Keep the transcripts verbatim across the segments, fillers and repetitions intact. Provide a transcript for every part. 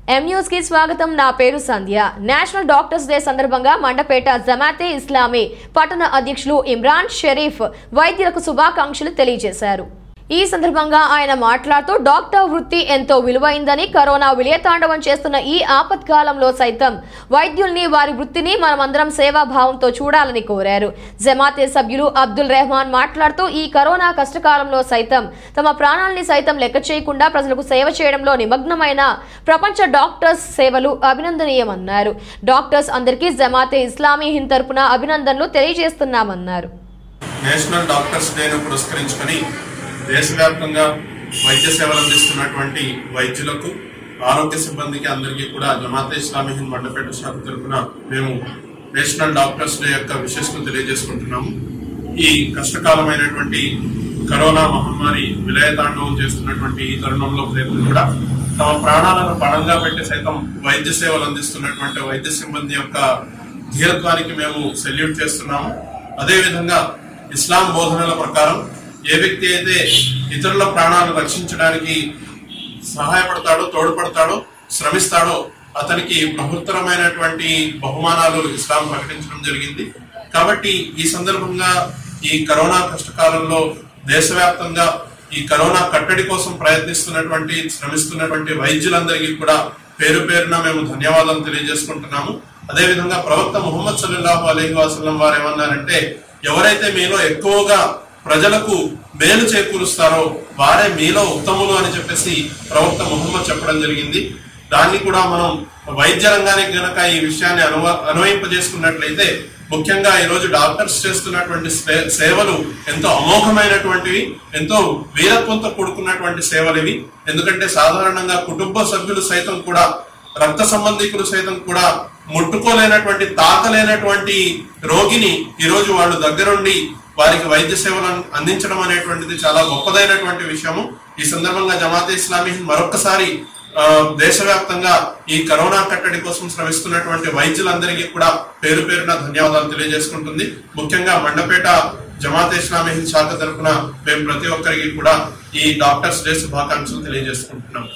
M news కి స్వాగతం. నా పేరు సంధ్య. నేషనల్ డాక్టర్స్ డే సందర్భంగా మండపేట జమాతే ఇస్లామీ పట్టణ అధ్యక్షులు ఇమ్రాన్ షరీఫ్ వైద్యులకు శుభాకాంక్షలు తెలియజేశారు. ఈ సందర్భంగా ఆయన మాట్లాడుతూ డాక్టర్ వృత్తి ఎంతో విలువైందని, కరోనా విలయతాండవం చేస్తున్న ఈ ఆపత్కాలంలో సైతం వైద్యుల్ని, వారి వృత్తిని మనమందరం సేవాభావంతో చూడాలని కోరారు. జమాతే సభ్యులు అబ్దుల్ రెహమాన్ మాట్లాడుతూ ఈ కరోనా కష్టకాలంలో సైతం తమ ప్రాణాలని సైతం లెక్క చేయకుండా ప్రజలకు సేవ చేయడంలో నిమగ్నమైన ప్రపంచ డాక్టర్స్ సేవలు అభినందనీయమన్నారు. డాక్టర్స్ అందరికీ జమాతే ఇస్లామీ హింద్ తరపున అభినందనలు తెలియజేస్తున్నామన్నారు. నేషనల్ డాక్టర్స్ డేను పురస్కరించుకొని దేశవ్యాప్తంగా వైద్య సేవలు అందిస్తున్నటువంటి వైద్యులకు, ఆరోగ్య సిబ్బందికి అందరికీ కూడా జమాతే ఇస్లామీ హింద్ మండపేట శాఖ తరఫున మేము నేషనల్ డాక్టర్స్ డే యొక్క విశేషతను తెలియజేసుకుంటున్నాము. ఈ కష్టకాలమైనటువంటి కరోనా మహమ్మారి విలయతాండవం చేస్తున్నటువంటి ఈ తరుణంలో ప్రజలు కూడా తమ ప్రాణాలను పణంగా పెట్టి సైతం వైద్య సేవలు అందిస్తున్నటువంటి వైద్య సిబ్బంది యొక్క ధీరత్వానికి మేము సెల్యూట్ చేస్తున్నాము. అదేవిధంగా ఇస్లాం బోధనల ప్రకారం ఏ వ్యక్తి అయితే ఇతరుల ప్రాణాలను రక్షించడానికి సహాయపడతాడో, తోడ్పడతాడో, శ్రమిస్తాడో అతనికి బహుత్తరమైనటువంటి బహుమానాలు ఇస్లాం ప్రకటించడం జరిగింది. కాబట్టి ఈ సందర్భంగా ఈ కరోనా కష్టకాలంలో దేశవ్యాప్తంగా ఈ కరోనా కట్టడి కోసం ప్రయత్నిస్తున్నటువంటి, శ్రమిస్తున్నటువంటి వైద్యులందరికీ కూడా పేరు పేరున మేము ధన్యవాదాలు తెలియజేసుకుంటున్నాము. అదేవిధంగా ప్రవక్త ముహమ్మద్ సల్లల్లాహు అలైహి వసల్లం వారు ఏమన్నారంటే, ఎవరైతే మీలో ఎక్కువగా ప్రజలకు మేలు చేకూరుస్తారో వారే మీలో ఉత్తములు అని చెప్పేసి ప్రవక్త ముహమ్మద్ చెప్పడం జరిగింది. దాన్ని కూడా మనం వైద్య రంగానికి గనక ఈ విషయాన్ని అనువ అన్వయింపజేసుకున్నట్లయితే, ముఖ్యంగా ఈరోజు డాక్టర్స్ చేస్తున్నటువంటి సేవలు ఎంతో అమోఘమైనటువంటివి, ఎంతో వీరత్వంతో కూడుకున్నటువంటి సేవలు ఇవి. ఎందుకంటే సాధారణంగా కుటుంబ సభ్యులు సైతం కూడా, రక్త సంబంధికులు సైతం కూడా ముట్టుకోలేనటువంటి, తాకలేనటువంటి రోగిని ఈరోజు వాళ్ళు దగ్గరుండి వారికి వైద్య సేవలను అందించడం అనేటువంటిది చాలా గొప్పదైనటువంటి విషయము. ఈ సందర్భంగా జమాతే ఇస్లామీ మరొకసారి దేశవ్యాప్తంగా ఈ కరోనా కట్టడి కోసం శ్రమిస్తున్నటువంటి వైద్యులందరికీ కూడా పేరు పేరున ధన్యవాదాలు తెలియజేసుకుంటుంది. ముఖ్యంగా మండపేట జమాతే ఇస్లామీ శాఖ తరఫున మేము ప్రతి ఒక్కరికి కూడా ఈ డాక్టర్స్ డే శుభాకాంక్షలు తెలియజేసుకుంటున్నాం.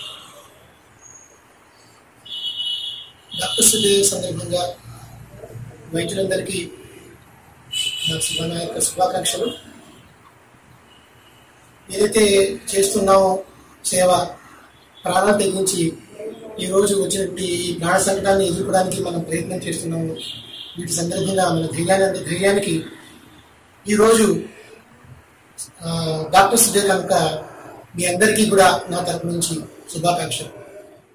డాక్టర్స్ డే సందర్భంగా వైద్యులందరికీ నా యొక్క శుభాకాంక్షలు. ఏదైతే చేస్తున్నామో సేవ, ప్రాణాలు తెగించి ఈరోజు వచ్చినటువంటి ఈ ప్రాణ సంకటాన్ని ఎదుర్కోవడానికి మనం ప్రయత్నం చేస్తున్నాము. వీటి సందర్భంగా మన ధైర్యాన్ని ధైర్యానికి ఈరోజు డాక్టర్స్ డే కనుక మీ అందరికీ కూడా నా తరపు నుంచి శుభాకాంక్షలు.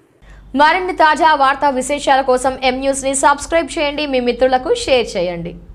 మరిన్ని తాజా వార్తా విశేషాల కోసం ఎం న్యూస్ ని సబ్స్క్రైబ్ చేయండి, మీ మిత్రులకు షేర్ చేయండి.